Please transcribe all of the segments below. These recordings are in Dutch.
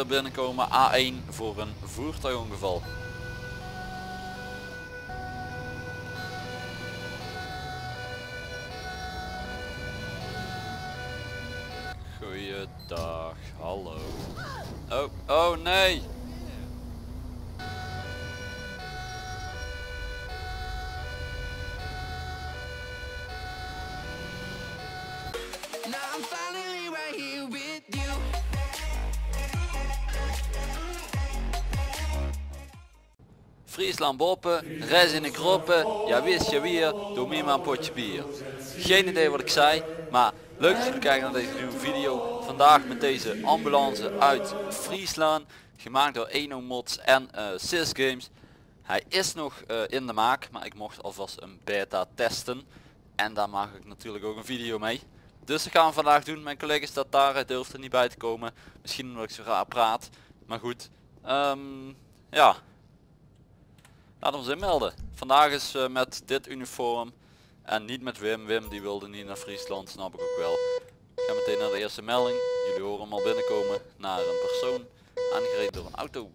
weer binnenkomen. A1 voor een voertuigongeval. Goeiedag, hallo. Oh nee! Friesland boppen, reis in de kroppen, ja wist je weer, doe me maar een potje bier. Geen idee wat ik zei, maar leuk dat jullie kijken naar deze nieuwe video. Vandaag met deze ambulance uit Friesland, gemaakt door Eno Mods en Sys Games. Hij is nog in de maak, maar ik mocht alvast een beta testen. En daar maak ik natuurlijk ook een video mee. Dus dat gaan we vandaag doen. Mijn collega staat daar, hij durft er niet bij te komen. Misschien omdat ik zo raar praat, maar goed. Ja. Laat ons inmelden. Vandaag is met dit uniform en niet met Wim. Wim die wilde niet naar Friesland, snap ik ook wel. Ik ga meteen naar de eerste melding. Jullie horen hem al binnenkomen naar een persoon aangereden door een auto.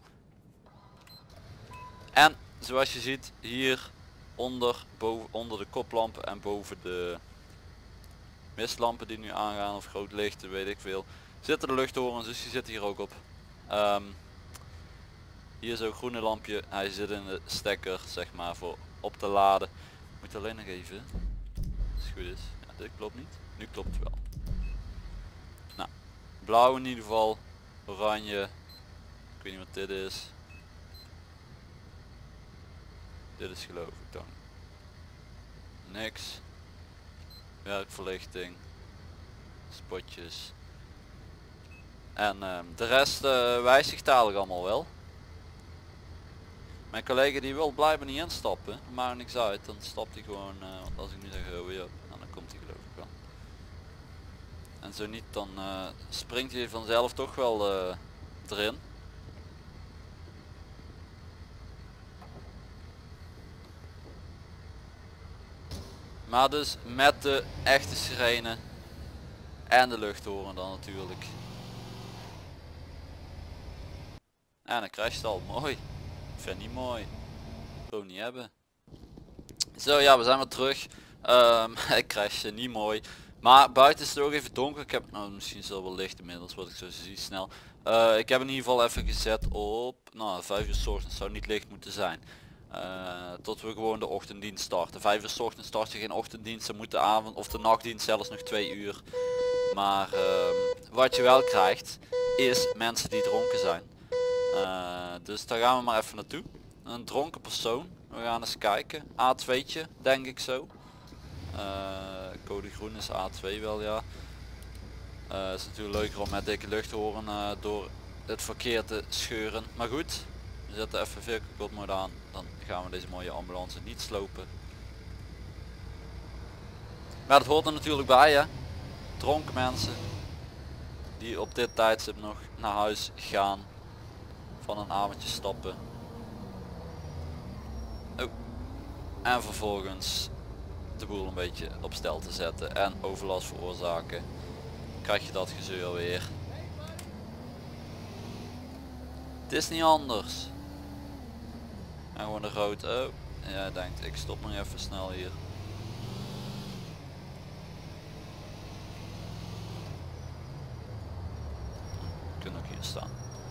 En zoals je ziet hier onder de koplampen en boven de mistlampen die nu aangaan of groot lichten, weet ik veel, zitten de luchthorens, dus die zit hier ook op. Hier is ook een groene lampje, hij zit in de stekker zeg maar voor op te laden. Moet alleen nog even, als het goed is. Ja, dit klopt niet, nu klopt het wel. Nou, blauw in ieder geval, oranje, ik weet niet wat dit is. Dit is geloof ik dan niks. Werkverlichting, spotjes. En de rest wijzigt dadelijk allemaal wel. Mijn collega die wil blijven niet instappen, maar niks uit, dan stapt hij gewoon, want als ik nu zeg oh ja, dan komt hij geloof ik wel. En zo niet, dan springt hij vanzelf toch wel erin. Maar dus met de echte sirene en de luchthoren dan natuurlijk. En dan crasht al, mooi. Vind niet mooi. Gewoon niet hebben. Zo ja, we zijn weer terug. Ik crash niet mooi. Maar buiten is het ook even donker. Ik heb, nou misschien is het wel licht inmiddels wat ik zo zie snel. Ik heb in ieder geval even gezet op, nou 5 uur 's ochtends zou niet licht moeten zijn. Tot we gewoon de ochtenddienst starten. 5 uur 's ochtends start je geen ochtenddienst, dan moet de avond of de nachtdienst zelfs nog 2 uur. Maar wat je wel krijgt is mensen die dronken zijn. Dus daar gaan we maar even naartoe. Een dronken persoon. We gaan eens kijken. A2'tje denk ik zo. Code groen is A2 wel ja. Het is natuurlijk leuker om met dikke luchthoren door het verkeer te scheuren. Maar goed. We zetten even vehicle code mode aan. Dan gaan we deze mooie ambulance niet slopen. Maar dat hoort er natuurlijk bij hè. Dronken mensen. Die op dit tijdstip nog naar huis gaan. Van een avondje stappen. Oh. En vervolgens de boel een beetje op stel te zetten en overlast veroorzaken. Krijg je dat gezeur weer. Het is niet anders. En gewoon de rood. Oh. Jij denkt ik stop nog even snel hier. We kunnen ook hier staan.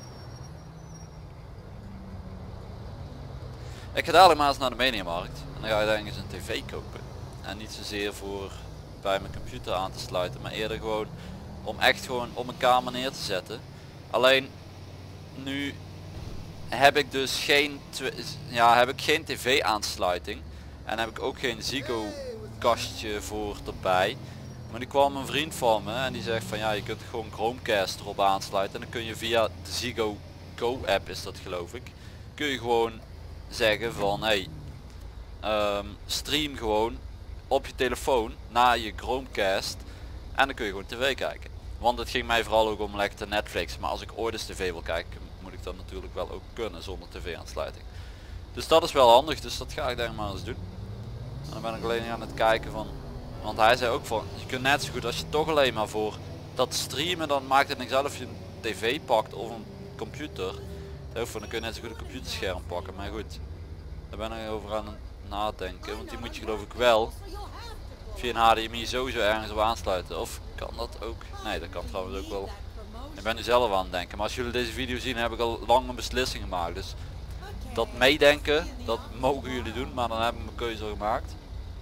Ik ga dadelijk maar eens naar de Mediamarkt en dan ga je denk ik eens een tv kopen. En niet zozeer voor bij mijn computer aan te sluiten, maar eerder gewoon om echt gewoon op mijn kamer neer te zetten. Alleen nu heb ik dus geen tv aansluiting en heb ik ook geen Ziggo kastje voor erbij. Maar nu kwam een vriend van me en die zegt van ja, je kunt gewoon Chromecast erop aansluiten en dan kun je via de Ziggo Go app is dat geloof ik, kun je gewoon zeggen van hey, stream gewoon op je telefoon naar je Chromecast en dan kun je gewoon tv kijken. Want het ging mij vooral ook om lekker te Netflix, maar als ik ooit eens tv wil kijken moet ik dat natuurlijk wel ook kunnen zonder tv aansluiting. Dus dat is wel handig, dus dat ga ik denk maar eens doen. En dan ben ik alleen aan het kijken van, want hij zei ook van je kunt net zo goed als je toch alleen maar voor dat streamen, dan maakt het niks uit of je een tv pakt of een computer. Dan kun je net zo goed een computerscherm pakken, maar goed. Daar ben ik over aan het nadenken, want die moet je geloof ik wel via een HDMI sowieso ergens op aansluiten. Of kan dat ook? Nee, dat kan trouwens ook wel. Ik ben nu zelf aan het denken, maar als jullie deze video zien heb ik al lang een beslissing gemaakt. Dus dat meedenken, dat mogen jullie doen, maar dan heb ik mijn keuze al gemaakt.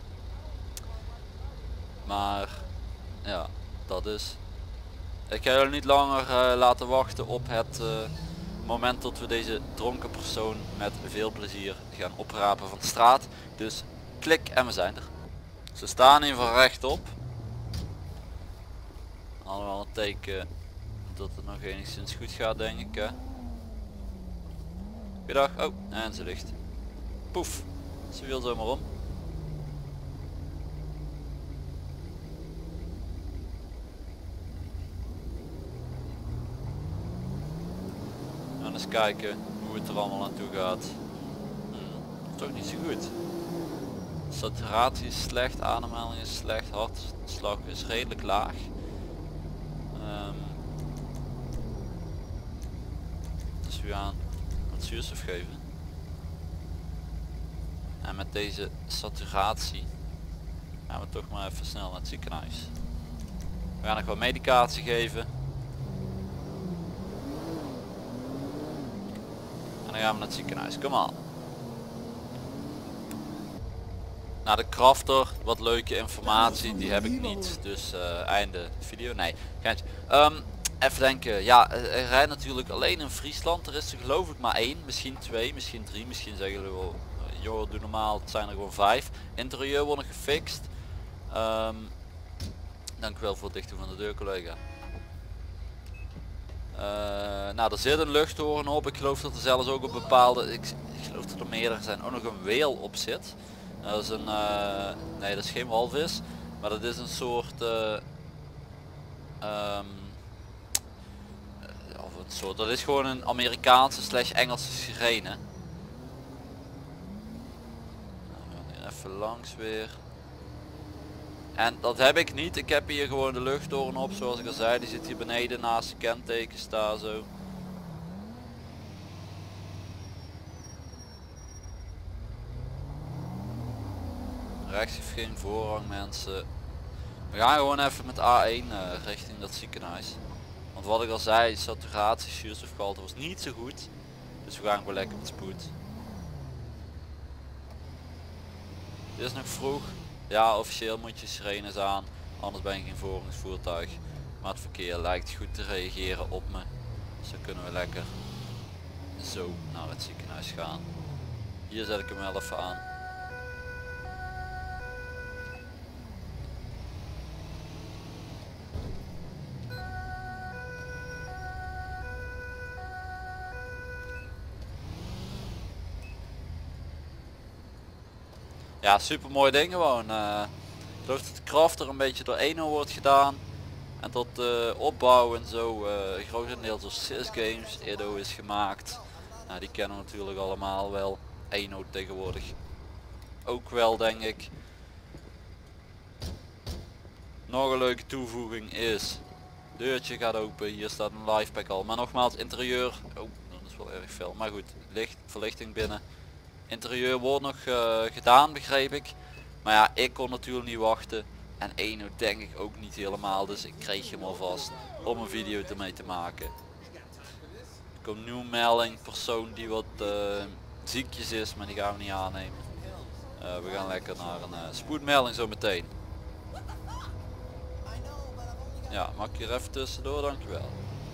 Maar ja, dat is. Ik ga jullie niet langer laten wachten op het moment dat we deze dronken persoon met veel plezier gaan oprapen van de straat. Dus klik en we zijn er. Ze staan in van rechtop. Allemaal een teken dat het nog enigszins goed gaat, denk ik. Hè? Goeiedag. Oh, en ze ligt. Poef. Ze viel zomaar om. En eens kijken hoe het er allemaal aan toe gaat. Toch niet zo goed. Saturatie is slecht, ademhaling is slecht, hartslag is redelijk laag. Dus we gaan wat zuurstof geven. En met deze saturatie gaan we toch maar even snel naar het ziekenhuis. We gaan nog wat medicatie geven. En dan gaan we naar het ziekenhuis. Kom aan. Nou, de crafter, wat leuke informatie, die heb ik niet. Dus einde video. Nee, geintje. Even denken. Ja, er rijdt natuurlijk alleen in Friesland. Er is er geloof ik maar 1, misschien 2, misschien 3. Misschien zeggen jullie wel, joh, doe normaal, het zijn er gewoon 5. Interieur wordt nog gefixt. Dank u wel voor het dichten van de deur, collega. Nou, er zit een luchthoren op. Ik geloof dat er zelfs ook op bepaalde, ik geloof dat er meerdere zijn, ook nog een weel op zit. Dat is een, nee, dat is geen walvis, maar dat is een soort, dat is gewoon een Amerikaanse / Engelse sirene. We gaan even langs weer. En dat heb ik niet. Ik heb hier gewoon de luchthoren op, zoals ik al zei. Die zit hier beneden naast de kenteken staan zo. Rechts heeft geen voorrang, mensen. We gaan gewoon even met A1 richting dat ziekenhuis. Want wat ik al zei, saturatie, zuurstofgehalte was niet zo goed. Dus we gaan gewoon lekker met spoed. Het is nog vroeg. Ja, officieel moet je sirenes aan, anders ben je geen voorrangsvoertuig. Maar het verkeer lijkt goed te reageren op me. Dus dan kunnen we lekker zo naar het ziekenhuis gaan. Hier zet ik hem wel even aan. Ja, super mooi ding gewoon. Ik geloof dat de crafter een beetje door Eno wordt gedaan. En tot de opbouw en zo grotendeels door Sys Games Edo is gemaakt. Nou, die kennen we natuurlijk allemaal wel. Eno tegenwoordig ook wel, denk ik. Nog een leuke toevoeging is, deurtje gaat open, hier staat een livepack al. Maar nogmaals, interieur, oh dat is wel erg fel, maar goed, licht, verlichting binnen. Interieur wordt nog gedaan, begreep ik. Maar ja, ik kon natuurlijk niet wachten. En Eno denk ik ook niet helemaal. Dus ik kreeg hem alvast om een video ermee te maken. Er komt nu een melding. Persoon die wat ziekjes is. Maar die gaan we niet aannemen. We gaan lekker naar een spoedmelding zo meteen. Ja, mag ik hier even tussendoor? Dankjewel.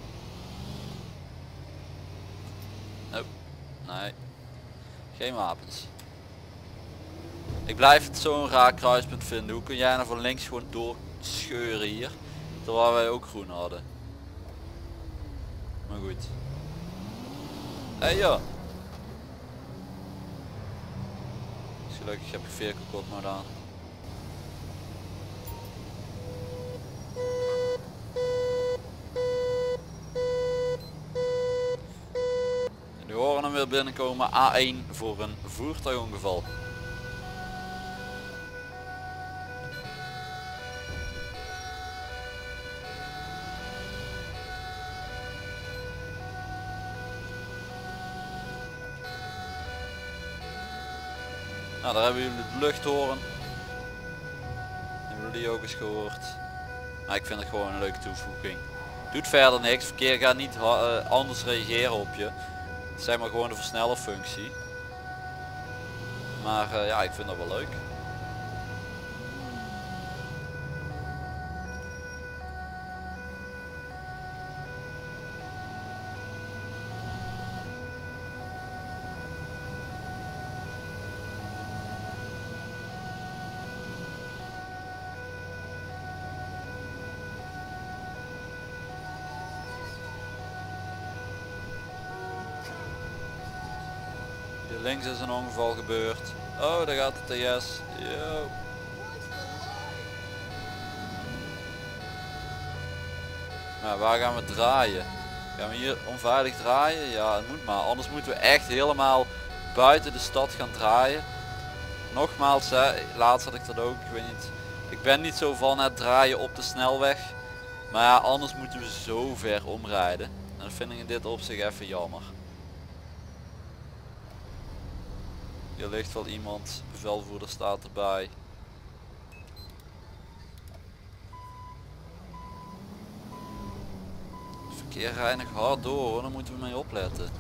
Oh, nee. Geen wapens. Ik blijf het zo'n raar kruispunt vinden. Hoe kun jij nou van links gewoon doorscheuren hier? Terwijl wij ook groen hadden. Maar goed. Hey joh. Is gelukkig heb ik vehicle code mode aan. En nu horen hem weer binnenkomen. A1 voor een voertuigongeval. Nou, daar hebben jullie de luchthoren. Hebben jullie die ook eens gehoord? Nou, ik vind het gewoon een leuke toevoeging. Doet verder niks. Verkeer gaat niet anders reageren op je. Het is zeg maar gewoon de versnellerfunctie. Maar ja, ik vind dat wel leuk. Hier links is een ongeval gebeurd. Oh, daar gaat de TS. Yo. Maar waar gaan we draaien? Gaan we hier onveilig draaien? Ja, het moet maar. Anders moeten we echt helemaal buiten de stad gaan draaien. Nogmaals, laatst had ik dat ook. Ik weet niet. Ik ben niet zo van het draaien op de snelweg. Maar ja, anders moeten we zo ver omrijden. En dat vind ik in dit opzicht even jammer. Hier ligt wel iemand. Bevelvoerder staat erbij. Het verkeer rijdt nog hard door hoor. Daar moeten we mee opletten.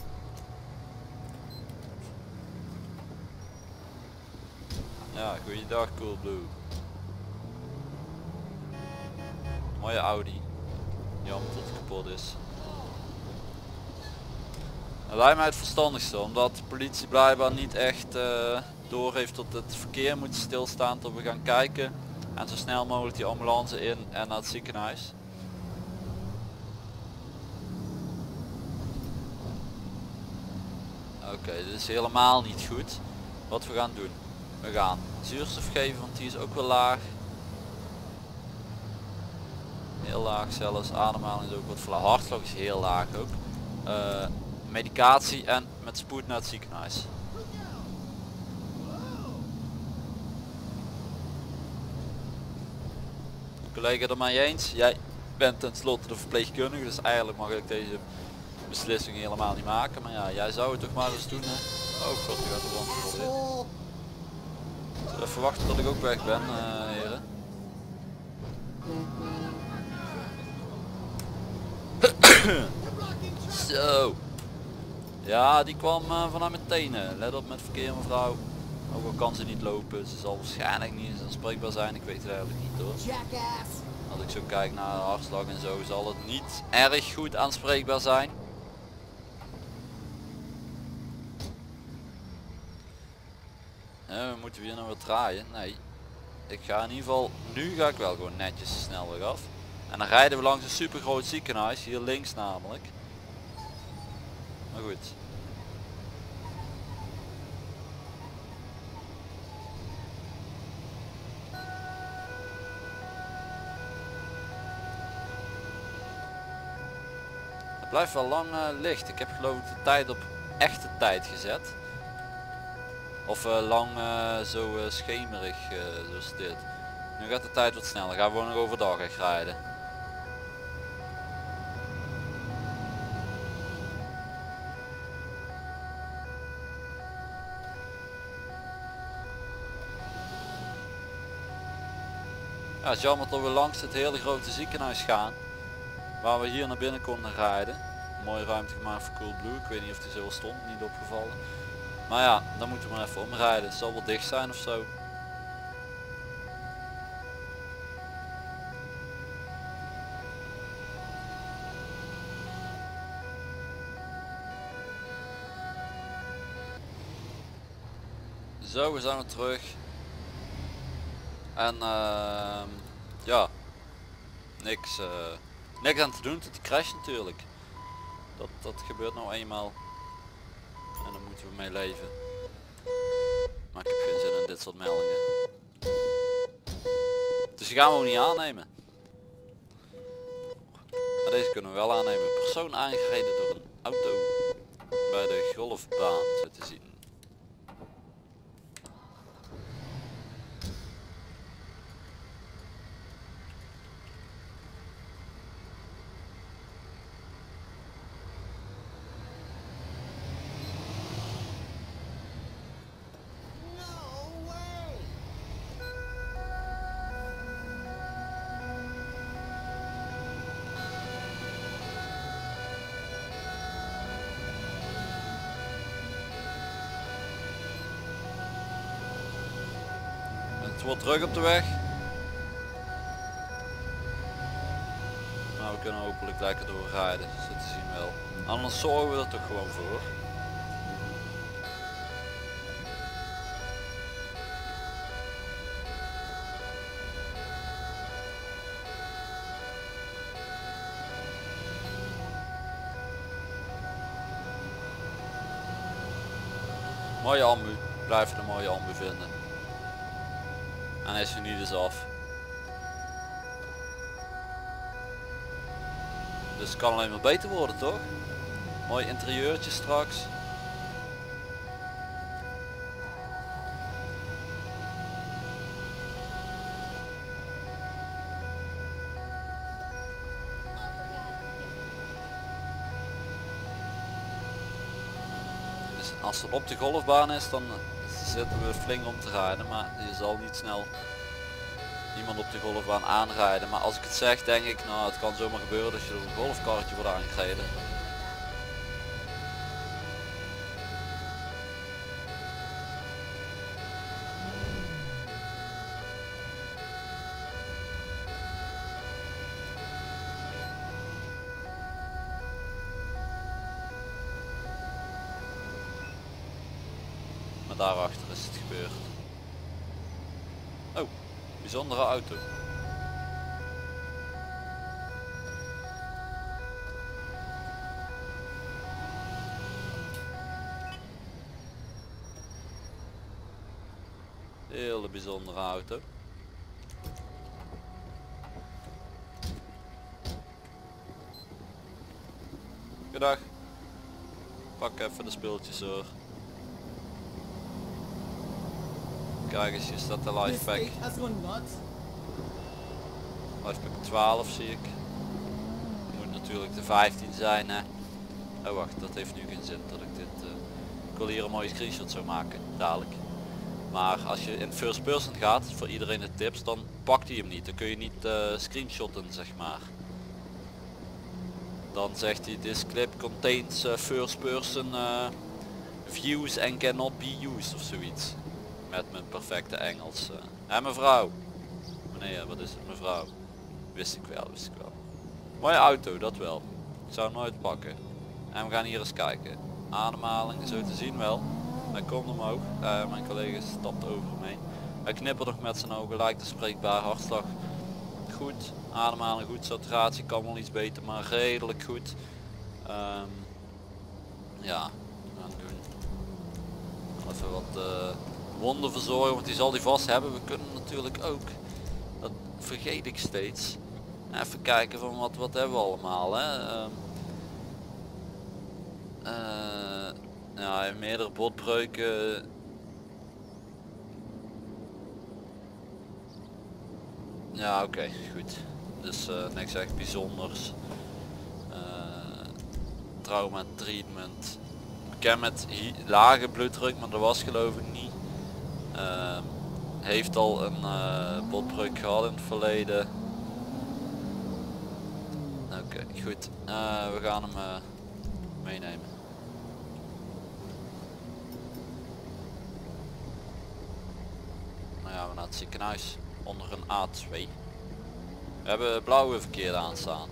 Ja, goeiedag Coolblue. Mooie Audi. Jammer dat het kapot is. Dat lijkt mij het verstandigste, omdat de politie blijkbaar niet echt door heeft dat het verkeer moet stilstaan tot we gaan kijken. En zo snel mogelijk die ambulance in en naar het ziekenhuis. Oké, dit is helemaal niet goed. Wat we gaan doen. We gaan zuurstof geven, want die is ook wel laag. Heel laag zelfs. Ademhaling is ook wat vlak. Hartslag is heel laag ook. Medicatie en met spoed naar het ziekenhuis. Collega er maar eens. Jij bent tenslotte de verpleegkundige, dus eigenlijk mag ik deze beslissing helemaal niet maken. Maar ja, jij zou het toch maar eens doen hè? Oh god, die gaat de wand vol in. Zullen we even wachten tot ik ook weg ben, heren? Zo. Ja, die kwam vanuit mijn tenen. Let op met verkeer mevrouw. Ook al kan ze niet lopen, ze zal waarschijnlijk niet eens aanspreekbaar zijn. Ik weet het eigenlijk niet hoor. Als ik zo kijk naar de hartslag en zo, zal het niet erg goed aanspreekbaar zijn. Moeten we hier nou weer draaien? Nee. Ik ga in ieder geval, nu ga ik wel gewoon netjes de snelweg af. En dan rijden we langs een super groot ziekenhuis, hier links namelijk. Maar goed. Het blijft wel lang licht. Ik heb geloof ik de tijd op echte tijd gezet. Of lang zo schemerig zoals dit. Nu gaat de tijd wat sneller. Gaan we gewoon nog overdag echt rijden. Ja, het is jammer dat we langs het hele grote ziekenhuis gaan. Waar we hier naar binnen konden rijden. Mooie ruimte gemaakt voor Coolblue. Ik weet niet of die zo stond, niet opgevallen. Maar ja, dan moeten we maar even omrijden. Het zal wel dicht zijn of zo. Zo, we zijn weer terug. En ja, niks aan te doen tot die crash natuurlijk. Dat gebeurt nou eenmaal. En daar moeten we mee leven. Maar ik heb geen zin in dit soort meldingen. Dus die gaan we ook niet aannemen. Maar deze kunnen we wel aannemen. Persoon aangereden door een auto. Bij de golfbaan zo te zien. wordt druk op de weg. Maar we kunnen hopelijk lekker doorrijden, zo te zien wel. Anders zorgen we er toch gewoon voor. Mooie ambu, blijf een mooie ambu vinden. En hij is er nu dus af. Dus het kan alleen maar beter worden, toch? Mooi interieurtje straks. Dus als het op de golfbaan is, dan zitten we flink om te rijden, maar je zal niet snel iemand op de golfbaan aanrijden. Maar als ik het zeg, denk ik, nou, het kan zomaar gebeuren dat je door een golfkarretje wordt aangereden. Maar daarachter is het gebeurd. Oh, bijzondere auto. Hele bijzondere auto. Goedendag. Pak even de speeltjes hoor. Kijk eens, hier staat de lifepack. Lifepack 12 zie ik. Moet natuurlijk de 15 zijn hè. Oh wacht, dat heeft nu geen zin dat ik dit... ik wil hier een mooie screenshot zou maken, dadelijk. Maar als je in first person gaat, voor iedereen de tips, dan pakt hij hem niet. Dan kun je niet screenshotten zeg maar. Dan zegt hij this clip contains first person views and cannot be used of zoiets. Met mijn perfecte Engels. En mevrouw. Meneer, wat is het mevrouw? Wist ik wel. Mooie auto, dat wel. Ik zou hem nooit pakken. En we gaan hier eens kijken. Ademhaling, zo te zien wel. Hij komt omhoog. Mijn collega stapt over hem heen. Hij knippert nog met zijn ogen, lijkt spreekbaar. Hartslag goed. Ademhaling goed. Saturatie kan wel iets beter, maar redelijk goed. Ja, we gaan doen. Even wat wonden verzorgen, want die zal die vast hebben. We kunnen natuurlijk ook, dat vergeet ik steeds, even kijken van wat hebben we allemaal. Hè? Ja, hij heeft meerdere botbreuken. Ja, oké, goed. Dus niks echt bijzonders. Trauma treatment. Bekend met lage bloeddruk, maar dat was geloof ik niet. Heeft al een botbreuk gehad in het verleden. Oké, goed. We gaan hem meenemen. Nou ja, we naar het ziekenhuis onder een A2. We hebben blauwe verkeer aanstaan.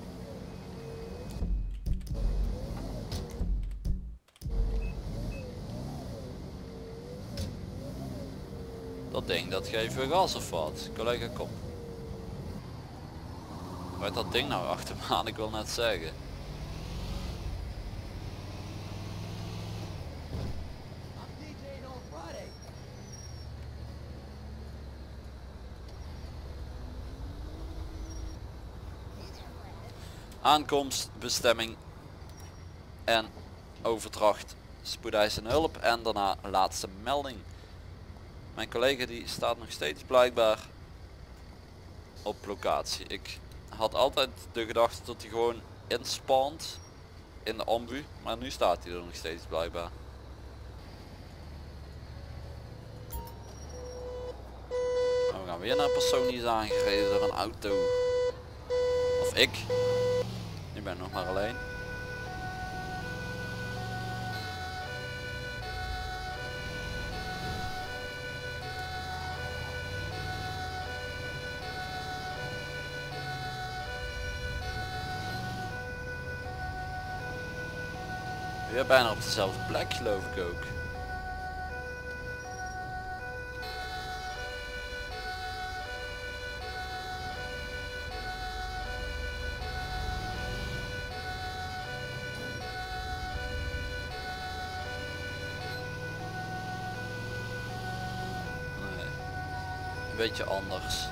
Dat ding, dat geven we gas of wat? Collega, kom. Waar dat ding nou achter me aan? Ik wil net zeggen. Aankomst, bestemming en overdracht spoedeisende hulp en daarna laatste melding. Mijn collega die staat nog steeds blijkbaar op locatie. Ik had altijd de gedachte dat hij gewoon inspant in de ambu, maar nu staat hij er nog steeds blijkbaar. Nou, we gaan weer naar een persoon die is aangereden door een auto. Of ik. Ik ben nog maar alleen. Weer bijna op dezelfde plek geloof ik ook. Nee, een beetje anders.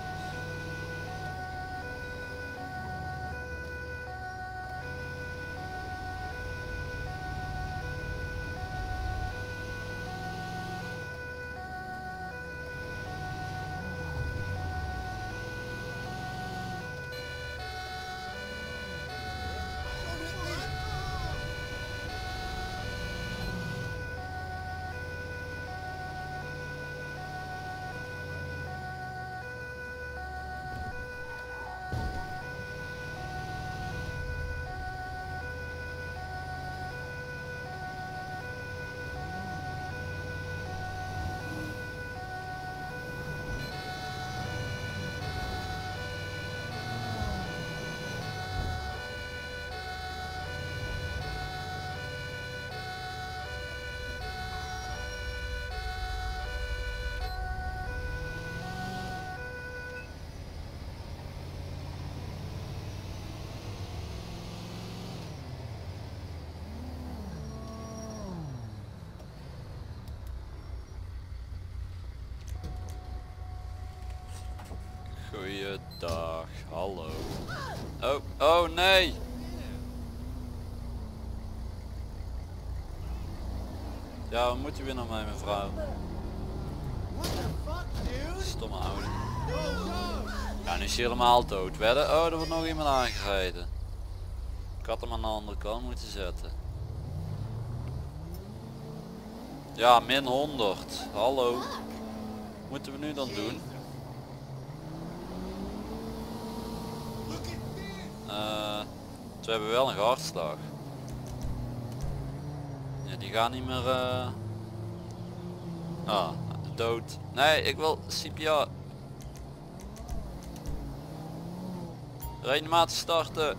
Goeiedag, hallo. Oh, oh nee! Ja, we moeten weer naar mij mevrouw. Stomme oude. Ja, nu is hij helemaal dood. Wedden? Oh, er wordt nog iemand aangereden. Ik had hem aan de andere kant moeten zetten. Ja, min 100. Hallo. Wat moeten we nu dan doen? We hebben wel een hartslag. Ja, die gaan niet meer... dood. Nee, ik wil CPR. Reanimatie starten.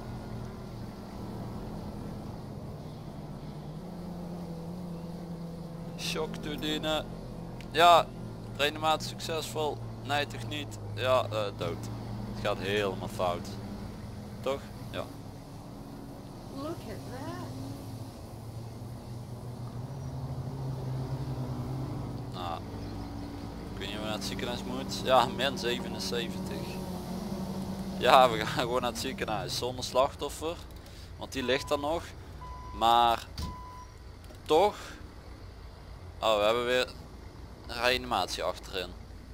Shock toedienen. Ja, reanimatie succesvol. Nee, toch niet. Ja, dood. Het gaat helemaal fout. Toch? Ja. Look at that. Nou, ik weet niet of we naar het ziekenhuis moet. Ja, min 77. Ja, we gaan gewoon naar het ziekenhuis zonder slachtoffer. Want die ligt er nog. Maar toch. Oh, we hebben weer een reanimatie achterin.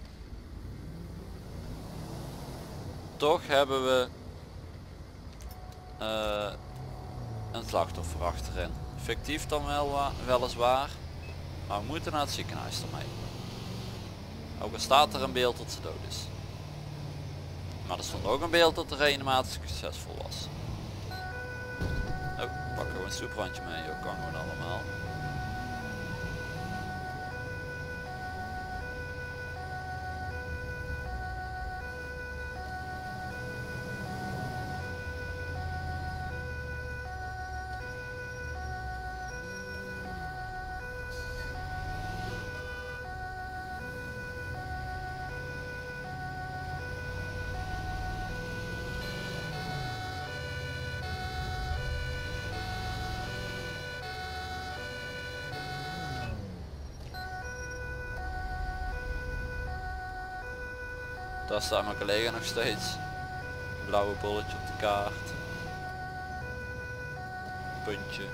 Toch hebben we een slachtoffer achterin. Fictief dan wel, weliswaar. Maar we moeten naar het ziekenhuis ermee. Ook al staat er een beeld dat ze dood is. Maar er stond ook een beeld dat de reanimatie succesvol was. Oh, pak gewoon een soeprandje mee, joh, kan gewoon allemaal. Daar staat mijn collega nog steeds. Blauwe bolletje op de kaart. Puntje.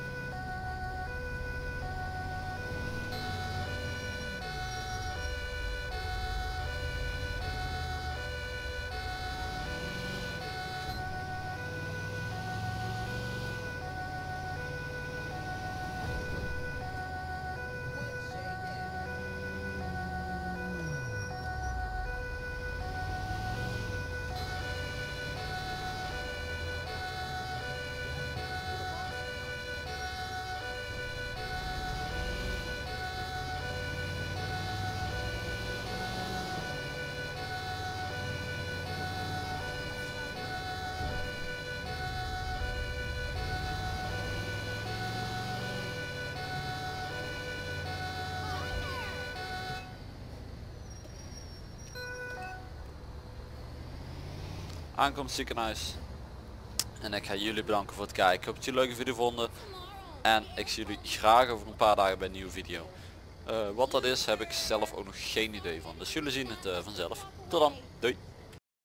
aankomst ziekenhuis. En ik ga jullie bedanken voor het kijken. Ik hoop dat jullie een leuke video vonden. En ik zie jullie graag over een paar dagen bij een nieuwe video. Wat dat is heb ik zelf ook nog geen idee van. Dus jullie zien het vanzelf. Tot dan. Doei.